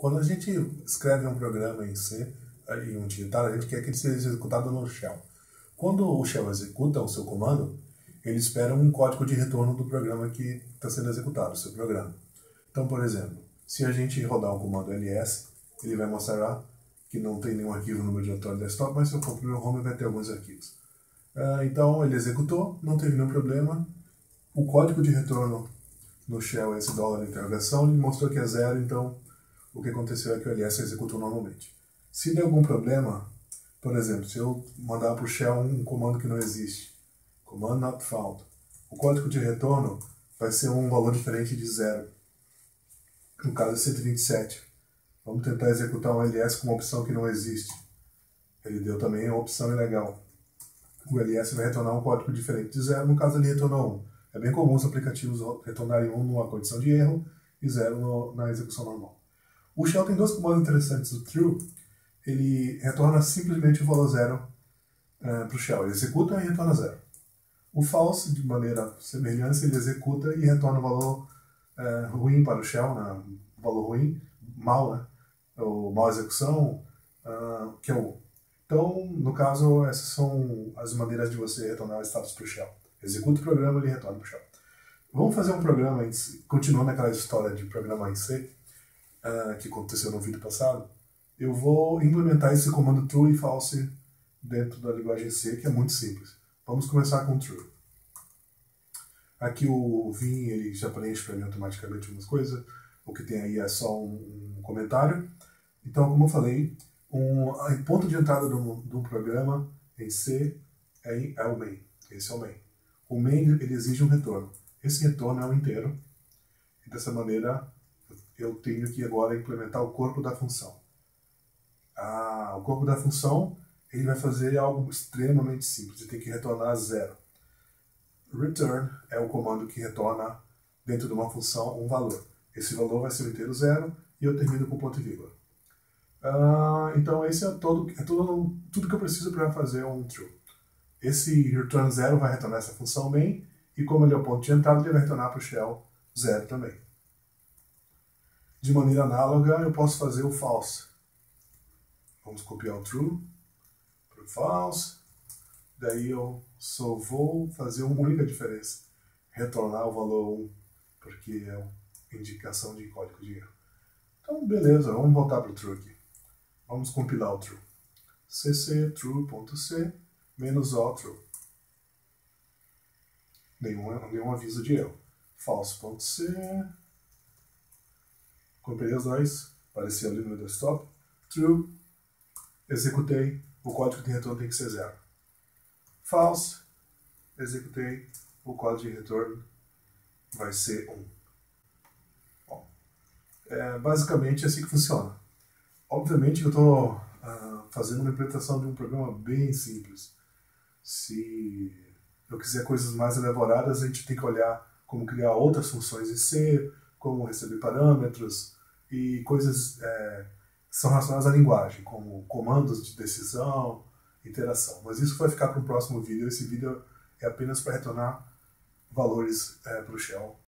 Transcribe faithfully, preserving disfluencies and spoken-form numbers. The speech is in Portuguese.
Quando a gente escreve um programa em C, em um utilitário, a gente quer que ele seja executado no shell. Quando o shell executa o seu comando, ele espera um código de retorno do programa que está sendo executado, o seu programa. Então, por exemplo, se a gente rodar o comando ls, ele vai mostrar que não tem nenhum arquivo no meu diretório desktop, mas se eu for para o meu home vai ter alguns arquivos. Uh, então ele executou, não teve nenhum problema. O código de retorno no shell é esse dólar de interrogação, ele mostrou que é zero, então o que aconteceu é que o ls executou normalmente. Se der algum problema, por exemplo, se eu mandar para o shell um comando que não existe, command not found, o código de retorno vai ser um valor diferente de zero. No caso é cento e vinte e sete. Vamos tentar executar um ls com uma opção que não existe. Ele deu também uma opção ilegal. O ls vai retornar um código diferente de zero, no caso ele retornou um. É bem comum os aplicativos retornarem um numa condição de erro e zero no, na execução normal. O shell tem dois comandos interessantes. O true, ele retorna simplesmente o valor zero uh, para o shell. Ele executa e retorna zero. O false, de maneira semelhante, ele executa e retorna o valor uh, ruim para o shell, né? O valor ruim, mal, né? Ou mal execução, uh, que é o. Então, no caso, essas são as maneiras de você retornar o status para o shell. Executa o programa e ele retorna para o shell. Vamos fazer um programa, em C, continuando aquela história de programar em C, uh, que aconteceu no vídeo passado. Eu vou implementar esse comando true e false dentro da linguagem C, que é muito simples. Vamos começar com true. Aqui o Vim ele já preenche para mim automaticamente algumas coisas. O que tem aí é só um, um comentário. Então, como eu falei, um, o ponto de entrada do, do programa em C é, é o main. Esse é o main. O main ele exige um retorno. Esse retorno é um inteiro. E dessa maneira eu tenho que agora implementar o corpo da função. Ah, o corpo da função ele vai fazer algo extremamente simples. Ele tem que retornar zero. Return é o comando que retorna dentro de uma função um valor. Esse valor vai ser o inteiro zero e eu termino com ponto e vírgula. Uh, então esse é, todo, é todo, tudo que eu preciso para fazer um true. Esse return zero vai retornar essa função main e como ele é o ponto de entrada, ele vai retornar para o shell zero também. De maneira análoga, eu posso fazer o false. Vamos copiar o true para o false. Daí eu só vou fazer uma única diferença. Retornar o valor um, porque é uma indicação de código de erro. Então, beleza, vamos voltar para o true aqui. Vamos compilar o true. cc true.c menos o true. Nenhum, nenhum aviso de erro. False.c. Compilei os dois. Apareceu ali no meu desktop. True. Executei. O código de retorno tem que ser zero. False. Executei. O código de retorno vai ser um. Bom, é basicamente assim que funciona. Obviamente eu estou uh, fazendo uma implementação de um programa bem simples. Se eu quiser coisas mais elaboradas, a gente tem que olhar como criar outras funções em C, como receber parâmetros e coisas é, que são relacionadas à linguagem, como comandos de decisão, interação. Mas isso vai ficar para o próximo vídeo. Esse vídeo é apenas para retornar valores é, para o shell